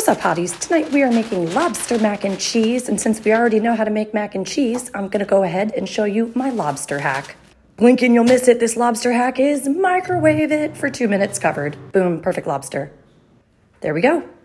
What's up, hotties? Tonight we are making lobster mac and cheese, and since we already know how to make mac and cheese, I'm gonna go ahead and show you my lobster hack. Blink and you'll miss it. This lobster hack is microwave it for 2 minutes covered. Boom, perfect lobster. There we go.